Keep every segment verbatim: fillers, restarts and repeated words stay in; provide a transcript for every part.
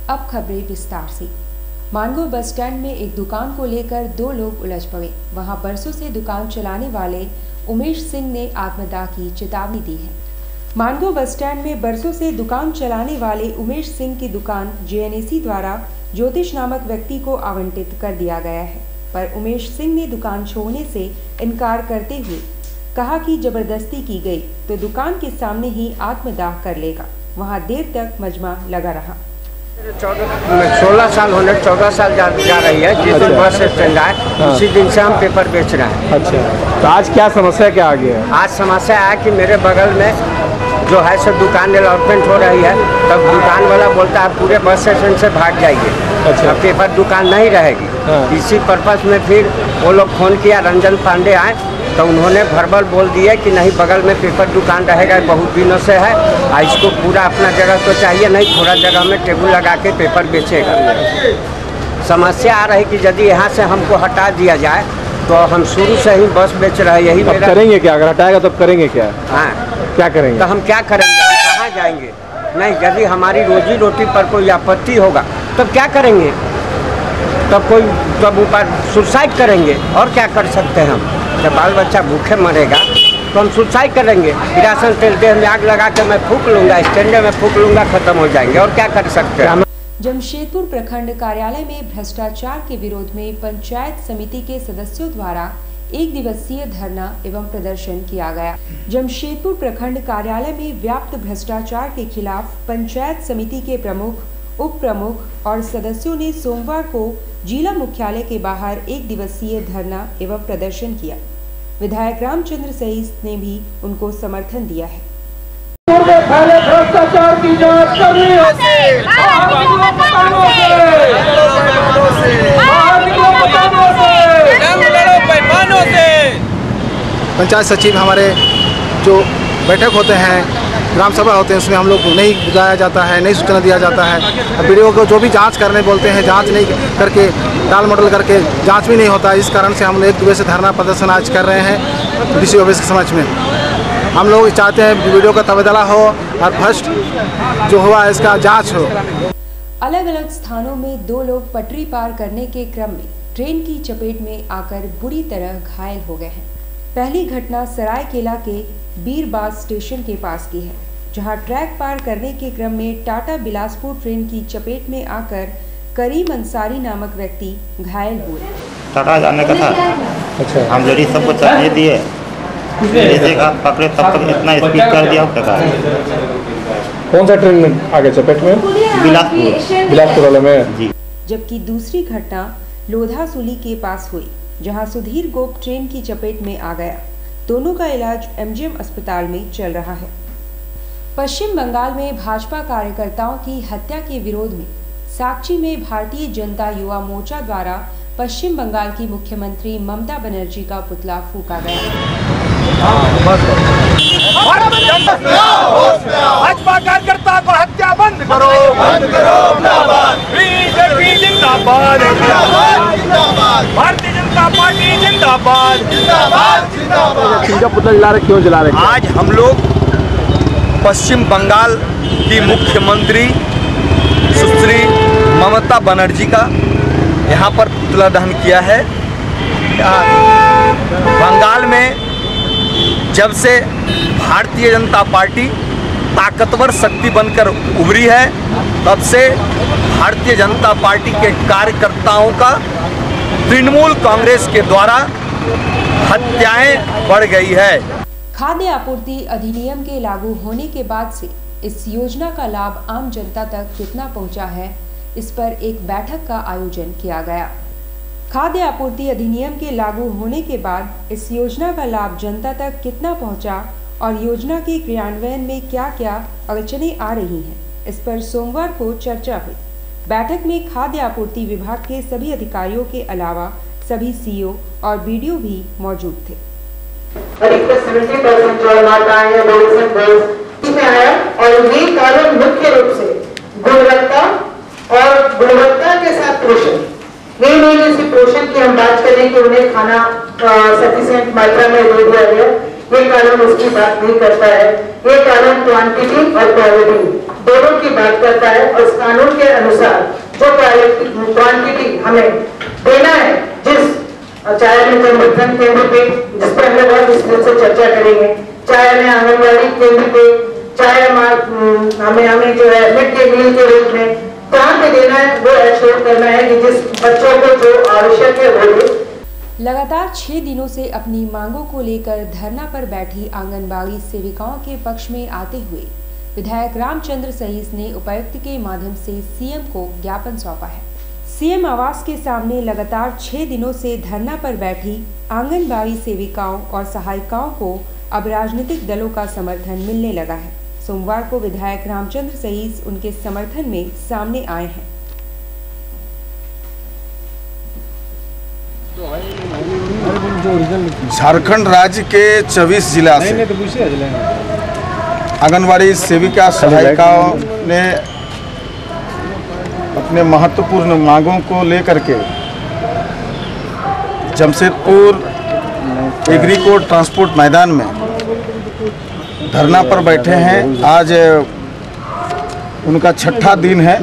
अब खबरें विस्तार से। मानगो बस स्टैंड में एक दुकान को लेकर दो लोग उलझ पड़े। वहां बरसों से दुकान चलाने वाले उमेश सिंह ने आत्मदाह की चेतावनी दी है। मानगो बस स्टैंड में बरसों से दुकान चलाने वाले उमेश सिंह की दुकान जे एन ए सी द्वारा ज्योतिष नामक व्यक्ति को आवंटित कर दिया गया है, पर उमेश सिंह ने दुकान छोड़ने से इनकार करते हुए कहा कि जबरदस्ती की गई तो दुकान के सामने ही आत्मदाह कर लेगा। वहां देर तक मजमा लगा रहा। सोलह साल होने चौदह साल जा, जा रही है जिस दिन बस स्टैंड आए हाँ। उसी दिन से हम पेपर बेच रहे हैं। अच्छा, तो आज क्या समस्या क्या आ गया है? आज समस्या है कि मेरे बगल में जो है सब दुकान डेवलपमेंट हो रही है, तब दुकान वाला बोलता है पूरे बस स्टैंड से भाग जाइए। अच्छा। अब पेपर दुकान नहीं रहेगी हाँ। इसी पर्पस में फिर वो लोग फोन किया, रंजन पांडे आए तो उन्होंने वर्बल बोल दिया कि नहीं बगल में पेपर दुकान रहेगा, बहुत दिनों से है, इसको पूरा अपना जगह तो चाहिए नहीं, थोड़ा जगह में टेबल लगा के पेपर बेचेगा। समस्या आ रही कि यदि यहाँ से हमको हटा दिया जाए तो हम शुरू से ही बस बेच रहे हैं। यही मेरा करेंगे क्या? अगर हटाएगा तो करेंगे क्या? हाँ, क्या करेंगे? तो हम क्या करेंगे? हम कहाँ जाएंगे? नहीं, यदि हमारी रोजी रोटी पर कोई आपत्ति होगा तब क्या करेंगे? तब कोई तब ऊपर सुसाइड करेंगे और क्या कर सकते हैं हम? जब बाल बच्चा भूखे मरेगा तो हम सुसाइड करेंगे। किरासन तेल देह में आग लगा के मैं फूक लूँगा, स्टैंड में फूक लूँगा, खत्म हो जाएंगे और क्या कर सकते हैं? जमशेदपुर प्रखंड कार्यालय में भ्रष्टाचार के विरोध में पंचायत समिति के सदस्यों द्वारा एक दिवसीय धरना एवं प्रदर्शन किया गया। जमशेदपुर प्रखंड कार्यालय में व्याप्त भ्रष्टाचार के खिलाफ पंचायत समिति के प्रमुख, उप प्रमुख और सदस्यों ने सोमवार को जिला मुख्यालय के बाहर एक दिवसीय धरना एवं प्रदर्शन किया। विधायक रामचंद्र सहित ने भी उनको समर्थन दिया है। भ्रष्टाचार की जांच करनी पंचायत सचिव हमारे जो बैठक होते हैं, ग्राम सभा होते हैं, उसमें हम लोग नहीं बुलाया जाता है, नहीं सूचना दिया जाता है। वीडियो को जो भी जांच करने बोलते हैं, जांच नहीं करके टाल मटोल करके जांच भी नहीं होता है। इस कारण से हम लोग एक दिवसीय धरना प्रदर्शन आज कर रहे हैं डीसी ऑफिस के समक्ष में। हम लोग चाहते हैं वीडियो का तबादला हो और फर्स्ट जो हुआ इसका जाँच हो। अलग अलग स्थानों में दो लोग पटरी पार करने के क्रम में ट्रेन की चपेट में आकर बुरी तरह घायल हो गए हैं। पहली घटना सरायकेला के बीरबाज स्टेशन के पास की है, जहां ट्रैक पार करने के क्रम में टाटा बिलासपुर ट्रेन की चपेट में आकर करीम अंसारी नामक व्यक्ति घायल हुए। टाटा जाने का था। अच्छा। हम लेडीज सबको चढ़ने दिए, देखा पकड़े तब तक इतना स्पीड कर दिया प्रकार। कौन सा ट्रेन में आगे चपेट में? बिलासपुर बिलासपुर वाले में जी। जबकि दूसरी घटना लोधा सुली के पास हुई, जहां सुधीर गोप ट्रेन की चपेट में आ गया। दोनों का इलाज एम जी एम अस्पताल में चल रहा है। पश्चिम बंगाल में भाजपा कार्यकर्ताओं की हत्या के विरोध में साक्षी में भारतीय जनता युवा मोर्चा द्वारा पश्चिम बंगाल की मुख्यमंत्री ममता बनर्जी का पुतला फूका गया। भाजपा कार्यकर्ता को हत्या बंद करो, बंद करो, बीजेपी जिंदाबाद, भारतीय जनता पार्टी जिंदाबाद, जिंदाबाद, जिंदाबाद। किनका पुतला जला रहे, क्यों जला रहे? आज हम लोग पश्चिम बंगाल की मुख्यमंत्री सुश्री ममता बनर्जी का यहाँ पर पुतला दहन किया है। बंगाल में जब से भारतीय जनता पार्टी ताकतवर शक्ति बनकर उभरी है, तब से भारतीय जनता पार्टी के कार्यकर्ताओं का तृणमूल कांग्रेस के द्वारा हत्याएं बढ़ गई है। खाद्य आपूर्ति अधिनियम के लागू होने के बाद से इस योजना का लाभ आम जनता तक कितना पहुंचा है, इस पर एक बैठक का आयोजन किया गया। खाद्य आपूर्ति अधिनियम के लागू होने के बाद इस योजना का लाभ जनता तक कितना पहुंचा और योजना के क्रियान्वयन में क्या क्या अड़चनें आ रही हैं, इस पर सोमवार को चर्चा हुई। बैठक में खाद्य आपूर्ति विभाग के सभी अधिकारियों के अलावा सभी सी ई ओ और बी डी ओ भी मौजूद थे। सत्तर परसेंट जो माता है वो इसमें आया और ये कारण मुख्य रूप से गुणवत्ता और गुणवत्ता के साथ पोषण, ये नहीं जैसे पोषण की हम बात करें कि उन्हें खाना सफिशिएंट मात्रा में दे दिया गया, ये कारण उसकी बात नहीं करता है। ये कारण क्वांटिटी और क्वालिटी दोनों की बात करता है। और इस कानून के अनुसार जो क्वांटिटी हमें देना है, जिस चाहे में संगठन केंद्र पे, जिस पर हम लोग बहुत विस्तृत से चर्चा करेंगे, चाहे हमें आंगनबाड़ी केंद्र पे, चाहे हमें हमें जो है मिड डे मील के रूप में कहाँ पे देना है, वो एश्योर करना है कि जिस बच्चों को जो आवश्यक है वो दे। लगातार छह दिनों से अपनी मांगों को लेकर धरना पर बैठी आंगनबाड़ी सेविकाओं के पक्ष में आते हुए विधायक रामचंद्र सहीस ने उपायुक्त के माध्यम से सीएम को ज्ञापन सौंपा है। सीएम आवास के सामने लगातार छह दिनों से धरना पर बैठी आंगनबाड़ी सेविकाओं और सहायिकाओं को अब राजनीतिक दलों का समर्थन मिलने लगा है। सोमवार को विधायक रामचंद्र सहीस उनके समर्थन में सामने आए हैं। झारखंड राज्य के चौबीस जिला से आंगनबाड़ी सेविका सहायिकाओं ने अपने महत्वपूर्ण मांगों को लेकर के जमशेदपुर एग्रीकोर्ट ट्रांसपोर्ट मैदान में धरना पर बैठे हैं। आज उनका छठा दिन है।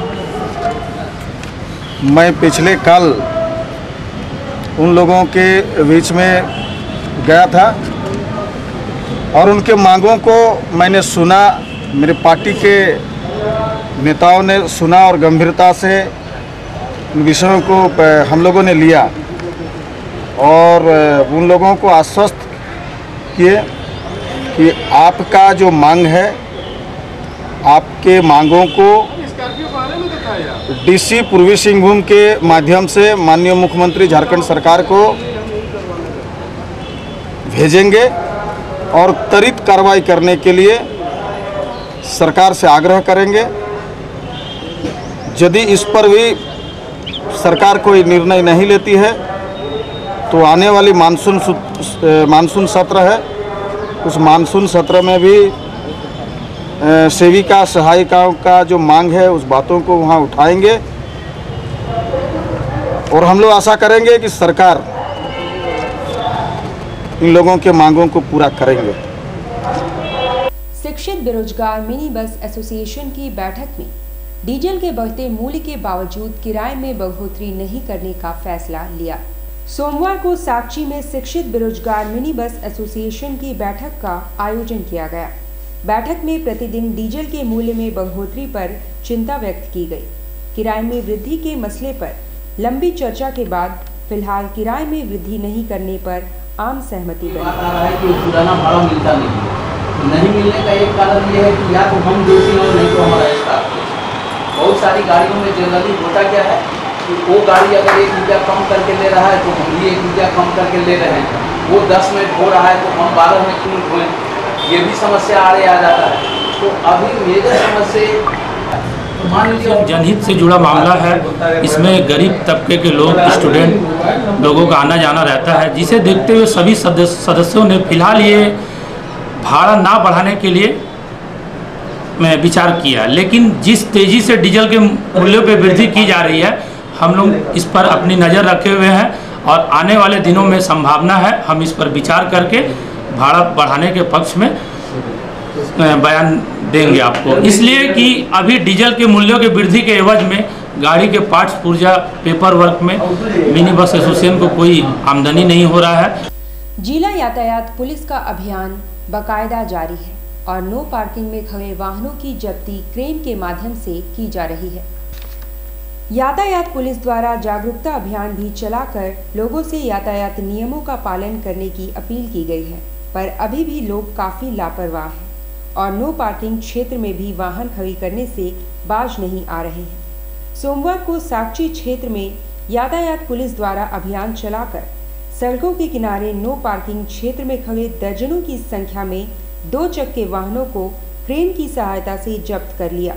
मैं पिछले कल उन लोगों के बीच में गया था और उनके मांगों को मैंने सुना, मेरे पार्टी के नेताओं ने सुना और गंभीरता से उन विषयों को हम लोगों ने लिया और उन लोगों को आश्वस्त किए कि आपका जो मांग है, आपके मांगों को डीसी पूर्वी सिंहभूम के माध्यम से माननीय मुख्यमंत्री झारखंड सरकार को भेजेंगे और त्वरित कार्रवाई करने के लिए सरकार से आग्रह करेंगे। यदि इस पर भी सरकार कोई निर्णय नहीं लेती है तो आने वाली मानसून मानसून सत्र है, उस मानसून सत्र में भी सेविका सहायिकाओं का जो मांग है उस बातों को वहां उठाएंगे और हम लोग आशा करेंगे कि सरकार इन लोगों के मांगों को पूरा करेंगे। शिक्षित बेरोजगार मिनी बस एसोसिएशन की बैठक में डीजल के बढ़ते मूल्य के बावजूद किराए में बढ़ोतरी नहीं करने का फैसला लिया। सोमवार को साक्षी में शिक्षित बेरोजगार मिनी बस एसोसिएशन की बैठक का आयोजन किया गया। बैठक में प्रतिदिन डीजल के मूल्य में बढ़ोतरी पर चिंता व्यक्त की गई। किराए में वृद्धि के मसले पर लंबी चर्चा के बाद फिलहाल किराए में वृद्धि नहीं करने पर आम सहमति बनी। पुराना भाड़ा मिलता नहीं है, नहीं मिलने का एक कारण ये है कि या तो हम दोषी हो, नहीं तो हमारा स्टाफ। बहुत सारी गाड़ियों में जनरली होता क्या है कि वो गाड़ी अगर एक रुपया कम करके ले रहा है तो हम भी एक रुपया कम करके ले रहे हैं। वो दस मिनट हो रहा है तो हम बारह मिनट क्यों ढोएं, ये भी समस्या आ रही आ जाता है। तो अभी मेजर समस्या जनहित से जुड़ा मामला है। इसमें गरीब तबके के लोग, स्टूडेंट लोगों का आना जाना रहता है, जिसे देखते हुए सभी सदस्यों ने फिलहाल ये भाड़ा ना बढ़ाने के लिए में विचार किया। लेकिन जिस तेज़ी से डीजल के मूल्यों पर वृद्धि की जा रही है, हम लोग इस पर अपनी नज़र रखे हुए हैं और आने वाले दिनों में संभावना है हम इस पर विचार करके भाड़ा बढ़ाने के पक्ष में बयान देंगे आपको। इसलिए कि अभी डीजल के मूल्यों के वृद्धि के एवज में गाड़ी के पार्ट्स, पुर्जा, पेपर वर्क में मिनी बस एसोसिएशन को कोई आमदनी नहीं हो रहा है। जिला यातायात पुलिस का अभियान बाकायदा जारी है और नो पार्किंग में खड़े वाहनों की जब्ती क्रेन के माध्यम से की जा रही है। यातायात पुलिस द्वारा जागरूकता अभियान भी चलाकर लोगों से यातायात नियमों का पालन करने की अपील की गई है, पर अभी भी लोग काफ़ी लापरवाह हैं और नो पार्किंग क्षेत्र में भी वाहन खड़ी करने से बाज नहीं आ रहे हैं। सोमवार को साक्षी क्षेत्र में यातायात पुलिस द्वारा अभियान चलाकर सड़कों के किनारे नो पार्किंग क्षेत्र में खड़े दर्जनों की संख्या में दो चक्के वाहनों को क्रेन की सहायता से जब्त कर लिया।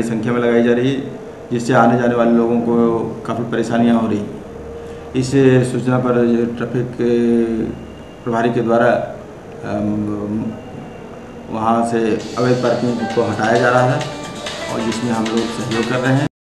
संख्या में लगाई जा रही है, जिससे आने जाने वाले लोगों को काफ़ी परेशानियां हो रही। इस सूचना पर ट्रैफिक प्रभारी के द्वारा वहाँ से अवैध पार्किंग को हटाया जा रहा है और जिसमें हम लोग सहयोग कर रहे हैं।